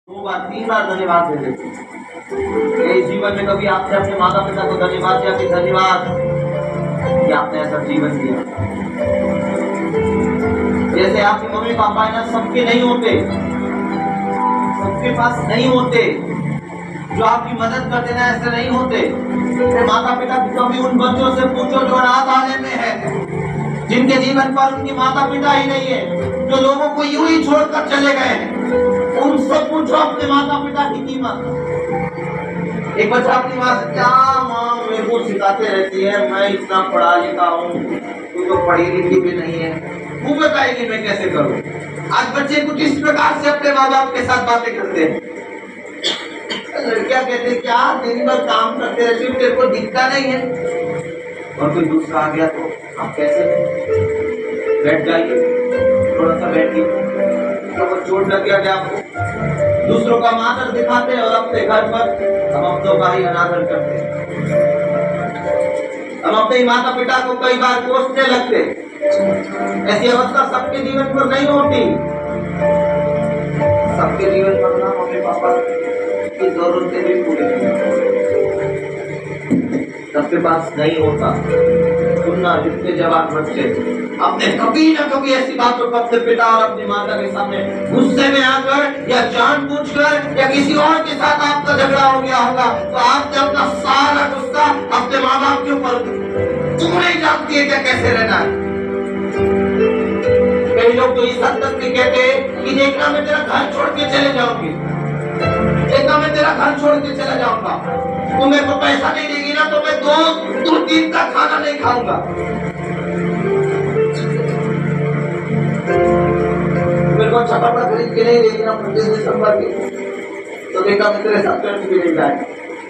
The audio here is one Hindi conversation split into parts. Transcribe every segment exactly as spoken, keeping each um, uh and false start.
दो बार तीन बार धन्यवाद दे देते हैं। इस जीवन में कभी आपने अपने माता पिता को धन्यवाद दिया कि धन्यवाद कि आपने ऐसा जीवन दिया। जैसे आपके मम्मी पापा है ना, सबके नहीं होते, सबके पास नहीं होते जो आपकी मदद कर देना, ऐसे नहीं होते। माता पिता कभी उन बच्चों से पूछो जो अनाथालय में है, जिनके जीवन पर उनके माता पिता ही नहीं है, जो लोगों को यूं ही छोड़कर चले गए हैं, उनसे पूछो अपने माता पिता की कीमत। एक बच्चा अपनी माँ से, क्या माँ मेरे को सिखाते रहती है, मैं इतना पढ़ा लिखा हूँ, तू तो पढ़ी लिखी भी नहीं है, तू बताएगी मैं कैसे करूँ। आज बच्चे कुछ इस प्रकार से अपने माँ बाप के साथ बातें करते हैं। लड़कियां कहते हैं क्या दिन भर काम करते रहती हूँ, तेरे को दिखता नहीं है। और कोई दूसरा आ गया तो आप कैसे बैठ जाइए, थोड़ा सा बैठिए, तो चोट लग गया क्या आपको। दूसरों का अनादर दिखाते हैं और अपने घर पर हम अपनों का ही अनादर करते हैं। हम अपने माता पिता को कई बार कोसने लगते। ऐसी अवस्था सबके जीवन पर नहीं होती। सबके जीवन पर ना मम्मी पापा की जरूरतें भी पूरी सबके पास नहीं होता। सुनना जितने जवान बच्चे अपने कभी न कभी ऐसी बातों को अपने पिता और अपनी माता के सामने गुस्से में आकर या जानबूझकर या किसी और के साथ आपका झगड़ा हो गया होगा, तो आपने अपना सारा गुस्सा अपने माँ बाप के ऊपर, तुम नहीं जानती है क्या कैसे रहना है। कई लोग तो इस हद तक भी कहते हैं कि देखना मैं तेरा घर छोड़ के चले जाऊंगी, देखना मैं तेरा घर छोड़ के चला जाऊंगा, तू मेरे को पैसा नहीं देगी ना तो मैं दो दो दिन का खाना नहीं खाऊंगा। मेरे को अच्छा कपड़ा खरीद के नहीं देगी ना पच्चीस दिसंबर के, तो देखा मैं तेरे साथ चर्च भी नहीं जाए।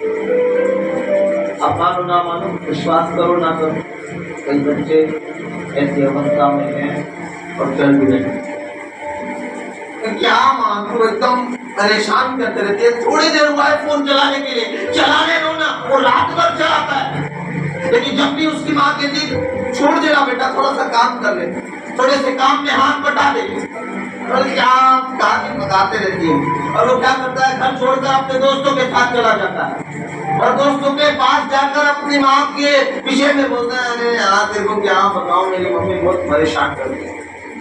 अब मानो ना मानो, विश्वास करो ना करो, कई बच्चे ऐसी अवस्था में हैं और चल भी नहीं। क्या मानो, एकदम परेशान करते रहते हैं। थोड़ी देर हुआ है फोन चलाने के लिए, चलाने दो ना, वो रात भर चलाता है। लेकिन जब भी उसकी माँ कहती छोड़ देना बेटा, थोड़ा सा काम कर ले, थोड़े से काम में हाथ बटा दे, और क्या कहानी बताते रहती है। और वो क्या करता है, घर छोड़कर अपने दोस्तों के साथ चला जाता है और दोस्तों के पास जाकर अपनी माँ के पीछे में बोलता है, अरे यार तेरे को क्या बताऊं, मेरी मम्मी बहुत परेशान करती है।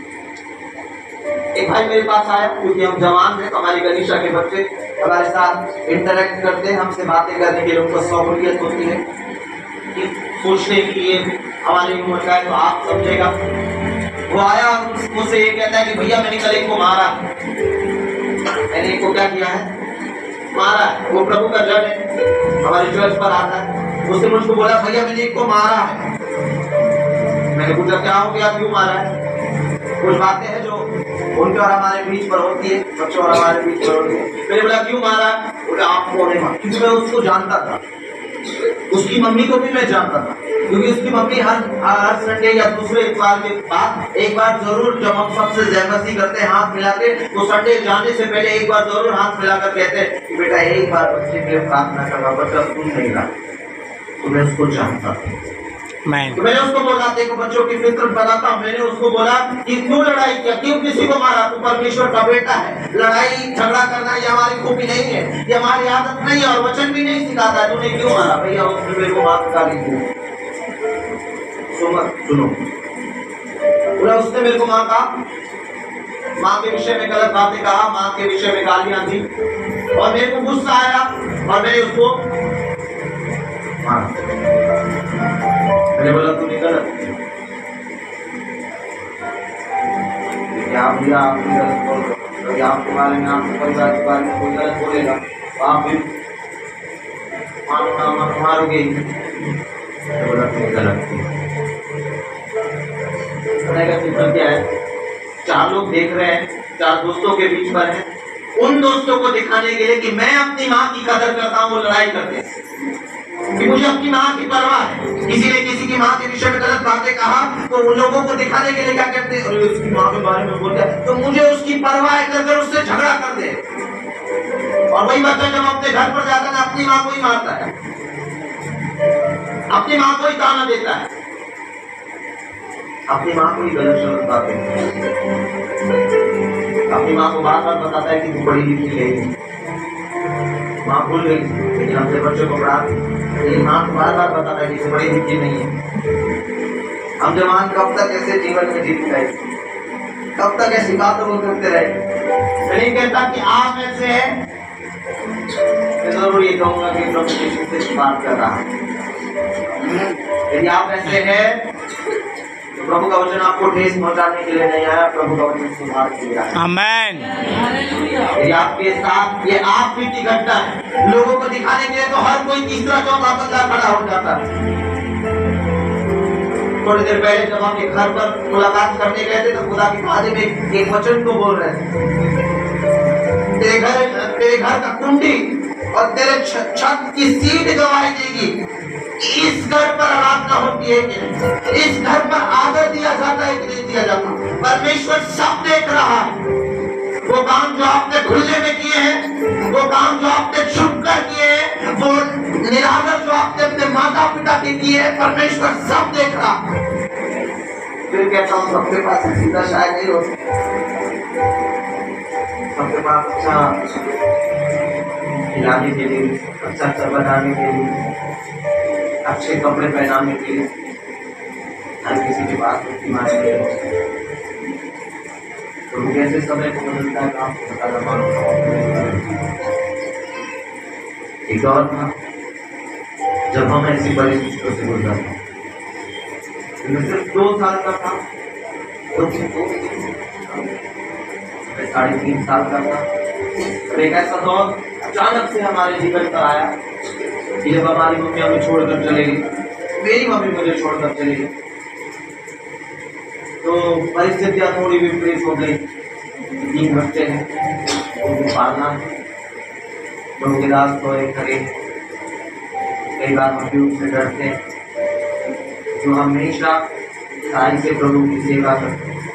एक भाई मेरे पास आया, क्योंकि हम जवान थे, हमारी गलीशा के बच्चे हमारे साथ इंटरेक्ट करते हैं, हमसे बातें करने के लिए उनको सहूलियत होती है कि सोचने के लिए हमारी उम्र का है तो आप समझेगा। वो आया मुझसे ये कहता है कि भैया मैंने कल एक को मारा। मैंने एक को क्या किया है, मारा। वो प्रभु का जन है, हमारे चर्च पर आता है। उसने मुझको बोला भैया मैंने एक को मारा है। मैंने पूछा क्या हो गया, क्यों मारा है। कुछ बातें हैं जो उनके और हमारे बीच पर होती है, बच्चों और हमारे बीच पर होती है। मैंने बोला क्यों मारा, बोला आपको नहीं मारा। क्योंकि मैं उसको जानता था, उसकी मम्मी को भी मैं जानता था, क्योंकि उसकी मम्मी हर हर संडे या दूसरे इतवार के बाद एक बार जरूर, जब हम सबसे जयमसी करते हैं हाथ मिला के, तो संडे जाने से पहले एक बार जरूर हाथ मिलाकर कहते हैं कि बेटा एक बार बच्चे के लिए प्रार्थना करना, बच्चा सुन नहीं रहा। तो मैं उसको जानता था। मैं तो मैंने उसको बोला, देखो बच्चों की फितरत बताता हूँ। मैंने उसको बोला कि क्यों लड़ाई किया, क्यों किसी को मारा, तू परमेश्वर का बेटा है। लड़ाई झगड़ा करना ये हमारी खूबी नहीं है, ये हमारी आदत नहीं है और वचन भी नहीं सिखाता है। तूने क्यों मारा, भैया उसने मेरे को माफ कर दी। सुनो, बोला उसने मेरे को माँ का माँ के विषय में गलत बातें कहा, माँ के विषय में गालियां दी और मेरे को गुस्सा आया और मैंने उसको मारा। मैंने बोला तूने गलत क्या भैया, आप गलत बोल रहे हो, आपके बारे में, आपके परिवार के बारे में कोई गलत बोलेगा तो आप भी मानो ना मानो मारोगे। मैंने बोला तूने गलत किया। क्या है, चार लोग देख रहे हैं, चार दोस्तों के बीच पर है, उन दोस्तों को दिखाने के लिए कि मैं अपनी माँ की कदर करता हूँ, वो लड़ाई करते हैं कि मुझे अपनी माँ की परवाह है। किसी ने किसी की माँ के विषय में गलत बातें कहा तो उन लोगों को दिखाने के लिए क्या कहते हैं, अरे उसकी माँ के बारे में बोल दिया तो मुझे उसकी परवाह कर उससे झगड़ा कर दे। और वही बच्चा जब अपने घर पर जाता है अपनी माँ को ही मारता है, अपनी माँ को ही ताना देता है, अपनी माँ को ही गलत शब्द बातें। अपनी माँ को बार बार बताता है कि तू पढ़ी लिखी है। माँ भूल गई लेकिन अपने बच्चों को पढ़ा, लेकिन माँ को बार बार बताता है कि तू पढ़ी लिखी नहीं है। हम जवान कब तक ऐसे जीवन में जीत रहे, कब तक ऐसी बातों को करते रहे। मैं नहीं कहता कि आप ऐसे हैं, मैं जरूर ये कहूँगा कि प्रभु यीशु से बात कर रहा है। यदि आप ऐसे हैं तो प्रभु का वचन आपको ठेस पहुंचाने के लिए नहीं आया, प्रभु का वचन सुधार के लिए आया। आमेन। यदि आपके साथ ये आप बीती घटना है, लोगों को दिखाने के लिए तो हर कोई तीसरा चौथा बंदा खड़ा हो जाता है। थोड़ी देर पहले जब हम घर पर मुलाकात करने गए थे तो खुदा के खाने में एक वचन को बोल रहे थे, तेरे घर तेरे घर का कुंडी और तेरे छत की सीट गवाही देगी। इस घर पर आराधना होती है कि नहीं, इस घर पर आदर दिया जाता है कि नहीं दिया जाता। परमेश्वर सब देख रहा है। वो काम जो आपने खुले में किए हैं, वो काम जो आपने छुप कर किए हैं, वो निरादर जो आपने अपने माता पिता के किए हैं, परमेश्वर सब देख रहा है। फिर कहता हूँ सबके पास सीधा शायद नहीं होती, सबके पास अच्छा खिलाने के लिए, अच्छा अच्छा बनाने के लिए, अच्छे कपड़े पहनाने के लिए हर किसी के पास माने के लिए। तो कैसे समय को बदलता है आपको बताना मालूम। एक दौर था जब हम ऐसी परिस्थितियों से गुजरा था, सिर्फ दो साल का था, मैं साढ़े तीन साल का था। और एक ऐसा दौर अचानक से हमारे जीवन पर आया कि जब हमारी मम्मी हमें छोड़कर चले गई, मेरी मम्मी मुझे छोड़कर चली गई, तो परिस्थितियां थोड़ी विपरीत हो गई। तीन बच्चे हैं, उनको पालना है, प्रभु के दास तो एक खड़े, कई बार हम भी उनसे डरते हैं, जो हमेशा साई से प्रभु की सेवा करते हैं।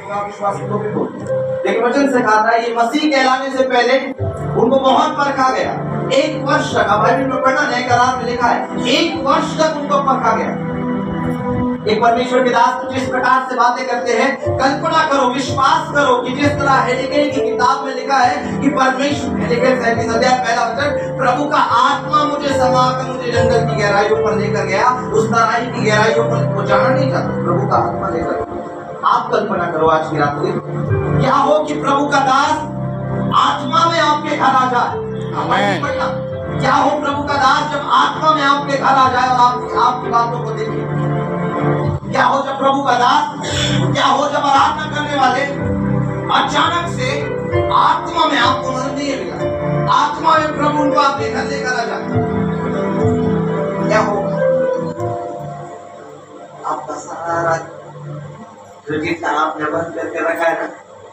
लेकिन वचन से कहा था ये मसीह कहलाने से पहले उनको बहुत परखा गया। एक वर्ष तक, बाइबल में पढ़ना नए करार में लिखा है, एक वर्ष तक उनको परखा गया। एक परमेश्वर के दास जिस प्रकार से बातें करते हैं, कल्पना करो, विश्वास करो कि जिस तरह हेलेकियल की किताब में लिखा है कि परमेश्वर, हेलेकियल सैंतीस अध्याय पहला वचन, प्रभु का आत्मा मुझे समाकर मुझे जंगल की गहराइयों पर लेकर गया, उस तराई की गहराइयों पर वो जाना नहीं चाहता, प्रभु का आत्मा लेकर। आप कल्पना करो आज की रात में क्या हो कि प्रभु का दास आत्मा में आपके घर आ जाए। क्या हो प्रभु का दास जब आत्मा में आपके घर आ जाए और आप आपकी बातों को देखे। क्या हो जब प्रभु का दास, क्या हो जब आराधना करने वाले अचानक से आत्मा में आपको नजर नहीं मिला, आत्मा में प्रभु उनको आपके घर लेकर आ जाए, क्या होगा? आपका सारा जो जितना आपने बंद करके रखा है ना,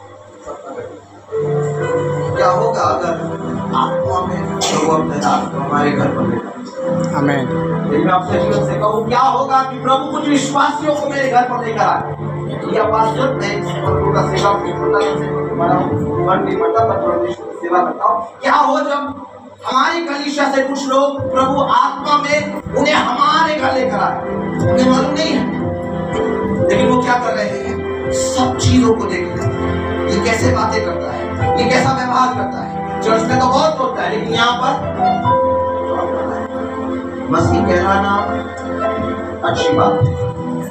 क्या होगा अगर आत्मा में प्रभु अपने दास को हमारे घर पर लेकर? आमीन। मैं आपसे जीवन से कहूँ, क्या होगा कि प्रभु कुछ विश्वासियों को मेरे घर पर लेकर आए। यह बात सत्य है, प्रभु का सेवा सेवा करता हूँ। क्या हो जब हमारी कलीसिया से कुछ लोग प्रभु आत्मा में उन्हें हमारे घर लेकर आए, उन्हें मालूम नहीं है, लेकिन वो क्या कर रहे हैं, सब चीजों को देख रहे हैं, ये कैसे बातें करता है, ये कैसा व्यवहार करता है। चर्च में तो बहुत होता है, लेकिन यहाँ पर मसीह कहलाना अच्छी बात है,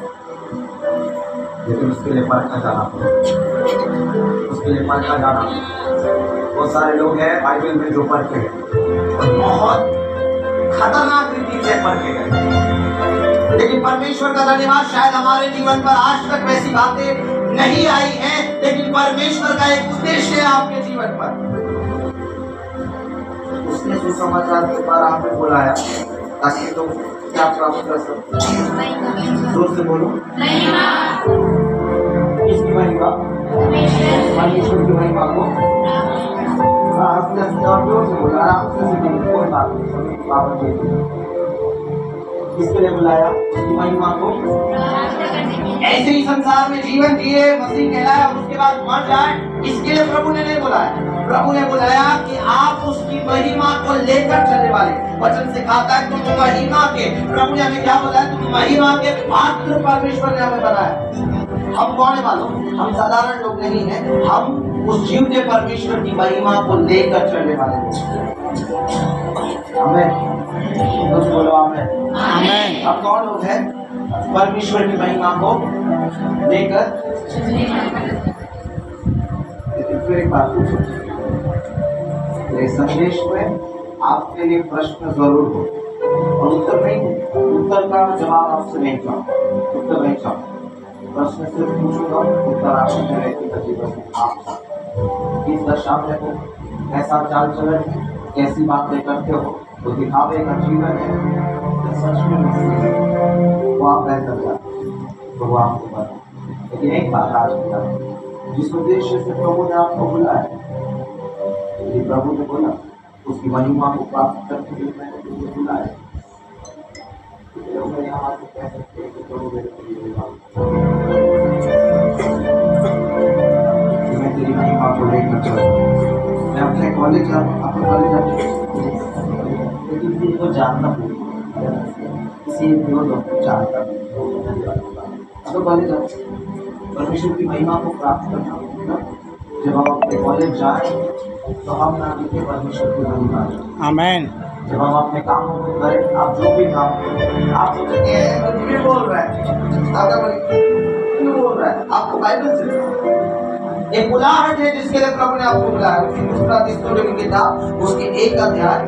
लेकिन उसके लिए परखा जाना, उसके लिए परखा जाना। बहुत सारे लोग हैं बाइबल में जो परखे हैं, बहुत खतरनाक रीति से परखे गए, लेकिन परमेश्वर का धन्यवाद शायद हमारे जीवन पर आज तक वैसी बातें नहीं आई हैं, लेकिन परमेश्वर का एक उद्देश्य है आपके जीवन पर। उसने सुसमाचार के द्वारा आपने बुलाया ताकि तुम क्या प्राप्त कर सकते। जोर से बोलो, किसकी महिमा? परमेश्वर की महिमा को जोर से बोला, आराम से सुनिए, कोई बात नहीं। किसके लिए बुलाया? उसकी महिमा को। ऐसे ही संसार में जीवन जिए, मसीह कहलाया और उसके बाद मर जाए, इसके लिए प्रभु ने नहीं बुलाया। प्रभु ने बुलाया कि आप उसकी महिमा को लेकर चलने वाले। वचन से कहता है तुम महिमा के, प्रभु ने हमें क्या बताया, तुम महिमा के पात्र परमेश्वर ने हमें बनाया। हम कौन है मालूम? हम साधारण लोग नहीं हैं, हम उस जीवते परमेश्वर की महिमा को लेकर चलने वाले लोग। आमीन। कुछ बोलो आमीन। आमीन। अब कौन लोग हैं परमेश्वर की महिमा को लेकर? फिर एक बात पूछो, इस संदेश में आपके लिए प्रश्न जरूर हो और उत्तर नहीं, उत्तर का जवाब आपसे नहीं चाहूँ, उत्तर नहीं चाहूँ, प्रश्न सिर्फ पूछूंगा, उत्तर आपसे मिलेगा। जीवन आप किस दशा में हो, कैसा चाल चलन है, कैसी बातें करते हो, तो दिखावे का जीवन है, तो सच में मसीह है, वो आप बेहतर जाते, तो वो आपको बता। लेकिन एक बात आज बता, जिस उद्देश्य से प्रभु ने आपको बुलाया, यदि प्रभु ने बोला उसकी महिमा को प्राप्त करने के लिए मैंने तुझे बुलाया, तो मैं यहाँ से कह सकते हैं कि प्रभु मेरे लिए मैं तेरी महिमा को लेकर चलूँ। मैं अपने कॉलेज अपने कॉलेज लेकिन को जानता हूँ, किसी को जानता हूँ कॉलेज परमेश्वर की महिमा को प्राप्त करना होगा। जब हम अपने कॉलेज जाए तो हम ना लिखे परमेश्वर की महिमा। आमीन। जब हम अपने कामों को करें, आप जो भी काम करें, आप सोचते हैं तो क्यों बोल रहा है, क्यों बोल रहा है, आपको बाइबल से एक बुलाहट है जिसके लिए प्रभु ने आपको बुलाया। उसी दूसरा तीसरे की किताब उसके एक अध्याय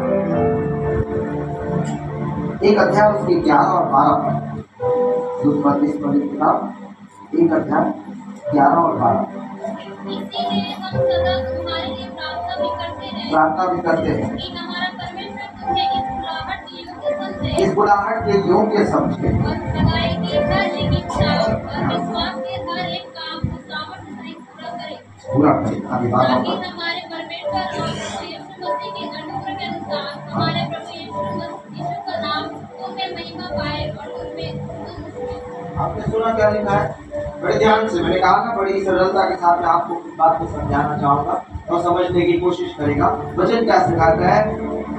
एक अध्याय उसके ग्यारह और बारह, दूसरा तीसरे की किताब एक अध्याय ग्यारह और बारह। इसीलिए हम सदा तुम्हारे लिए प्रार्थना भी करते हैं प्रार्थना भी करते हैं कि हमारा परमेश्वर तुम्हें इस बुलाहट के योग्य समझे, इस बुलाहट के योग्य समझे और सगाई की हर एक इच्छा और विश्वास के हर एक काम को सामर्थ्य सहित पूरा करे, पूरा करे। आगे बात ताकि होगा हमारे परमेश्वर और प्रभु यीशु मसीह के अनुग्रह के अनुसार हमारे प्रभु यीशु मसीह यीशु का नाम तुम्हें महिमा पाए और तुम्हें। आपने सुना क्या लिखा है? बड़े ध्यान से, मैंने कहा ना बड़ी सरलता के साथ मैं आपको बात को समझाना चाहूंगा और समझने की कोशिश करेगा। वचन क्या सिखाता है?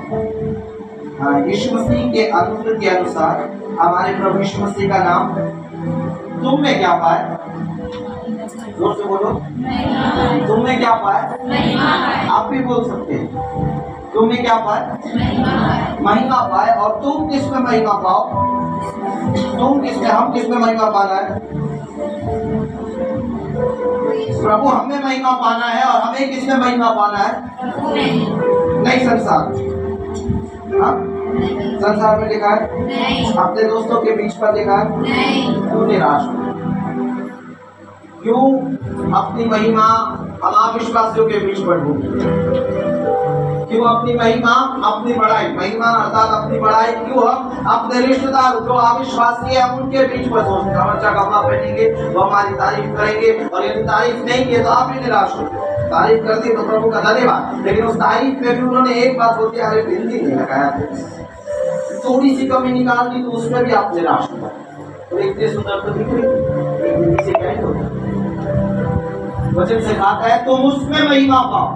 यीशु मसीह के अनुग्रह के अनुसार हमारे प्रभु यीशु मसीह का नाम तुमने क्या पाए? जोर से बोलो, तुमने क्या पाए? आप भी बोल सकते हैं, तुमने क्या पाए? महिमा पाए। और तुम किस में महिमा पाओ? तुम किसमें, हम किसमें महिमा पाना है? प्रभु हमें महिमा पाना है। और हमें किसमें महिमा पाना है? नहीं संसार, हाँ संसार में लिखा है, अपने दोस्तों के बीच पर लिखा है, क्यों निराश हो? क्यों अपनी महिमा हम अविश्वासियों के बीच पर ढूंढते? क्यों अपनी महिमा, अपनी बड़ाई, महिमा अर्थात अपनी बड़ाई क्यों हम अपने रिश्तेदार जो अविश्वासी है उनके बीच पर सोचते हैं? हम अच्छा कपड़ा पहनेंगे, वो हमारी तारीफ करेंगे, और यदि तारीफ नहीं किए तो आप भी निराश होते। तारीफ कर दी तो प्रभु का धन्यवाद, लेकिन उस तारीफ में भी उन्होंने एक बात बोलती है, अरे बिल्ली नहीं लगाया, थोड़ी सी कमी निकाल दी तो उसमें भी आप निराश हो जाते। तो इतने सुंदर तो दिख रही से क्या ही होता? वचन से खाता है तुम उसमें महिमा पाओ,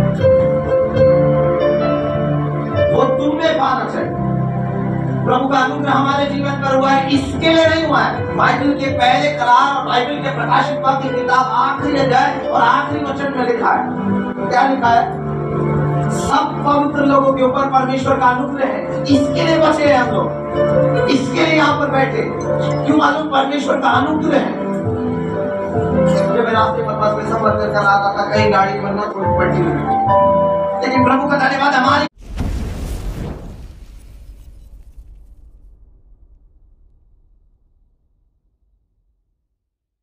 वो तुम्हें पाना चाहिए। प्रभु का अनुग्रह हमारे जीवन पर हुआ है, इसके लिए नहीं हुआ है। बाइबल के पहले करार और बाइबल के प्रकाशित वाक्य की किताब आखिरी अध्याय और आखिरी वचन में लिखा है, क्या लिखा है? सब पवित्र लोगों के ऊपर परमेश्वर का अनुग्रह है, इसके लिए बचे हैं हम लोग, इसके लिए यहाँ पर बैठे। क्यों मालूम? परमेश्वर का अनुग्रह है। जब मैं रास्ते पर बस में सफर कर रहा था, कहीं गाड़ी बनना थोड़ी पलटी हुई, लेकिन प्रभु का धन्यवाद हमारी